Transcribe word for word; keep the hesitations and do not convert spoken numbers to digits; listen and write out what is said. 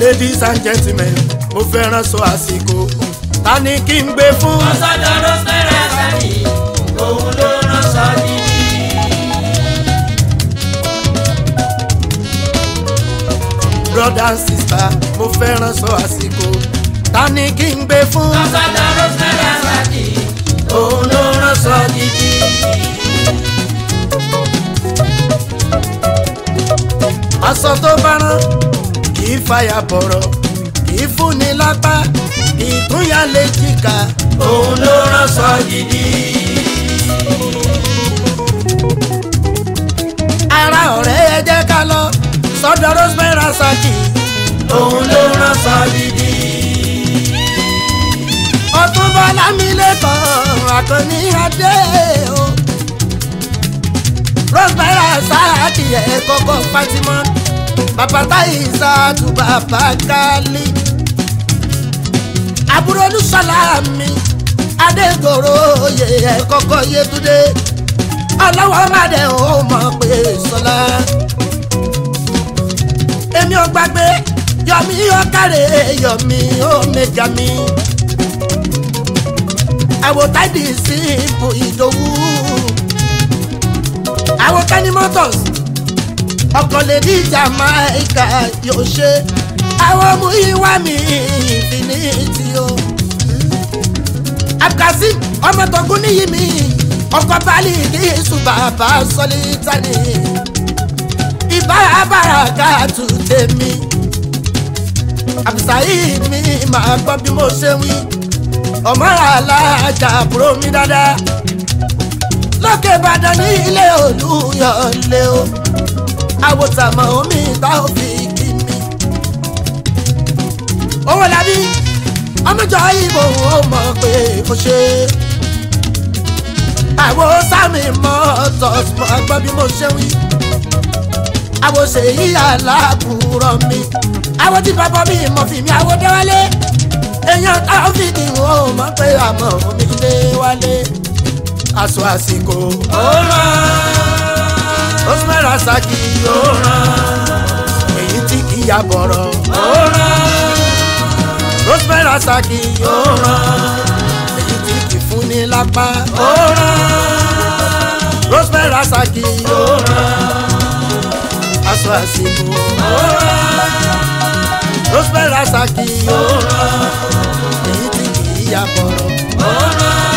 ladies and gentlemen mo fẹ́ràn sọ àsìkò ta ni kí n gbé fún. ọ̀sọ́dọ̀ Rosemary Asaki òun ló rán sọ gidi. brother and sister mo fẹ́ràn sọ àsìkò ta ni kí n gbé fún. ọ̀sọ́dọ̀ Rosemary Asaki òun ló rán sọ gidi. aṣọ tó bá rán kì í fàyà bọ̀rọ̀ kì í fúnni lápá kì í tún yà lè jìkà òun ló rán sọ gidi. ara ọ̀rẹ́ ẹ jẹ́ ká lọ sọ́dọ̀ Rosemary Asaki òun ló rán sọ gidi. Ọ̀túnba Lámilẹ́kan Àkànní Adé o Rosemary Asaki ẹ̀ kọ́kọ́ Fatima bàbá Táyìsá tu bàbá Kálí àbúrò Olúṣọlá mi Adégoro oyè ẹ̀ kọ́kọ́ Yétúndé ọlọ́wọ́ mádé ò mọ̀ pé sọlá èmi ò gbàgbé Yọ̀mí ọ̀kàrẹ̀ Yọ̀mí ó mẹ́jà mi àwòtáìdì sí ipò Ìdòwú àwọn Kenny Motors ọkọ̀ lè ní Jamaica yóò ṣe àwọn ọmọ ìwà mi infinity o Abdulkasim ọmọ tọgún níyì mi ọkọ̀ bali ní ìṣùbàbà sọlítàní ìbárabàrà káàtù tèmi Abdulsaid mi máa gbọ́ bí mo ṣe wí ọmọ alájà àbúrò mi dáadáa lókè Ìbàdàn ní ilé Olúyọ̀lé o àwòtàmọ̀ omi tá ò fi kí mi. owó labí ọmọjọ ìbò ó mọ̀ pé kò ṣe àwo Sami Motors mọ̀ gbọ́ bí mo ṣe wí àwo Ṣèyí Alábùrọ̀ mi àwo tí bàbá mi mọ̀ fi mi àwo Déwálé èèyàn táwọn fi kí wọn ò mọ̀ pé àmọ́ mi dé wálé aṣọ àsìkò ó rán Rosemary Asaki ó rán èyí tí kì í ya bọ̀rọ̀ ó rán Rosemary Asaki ó rán èyí tí kì í fúnni lápá ó rán Rosemary Asaki ó rán aṣọ àsìkò ó rán Rosemary Asaki ó rán èyí tí kì í ya bọ̀rọ̀ ó rán.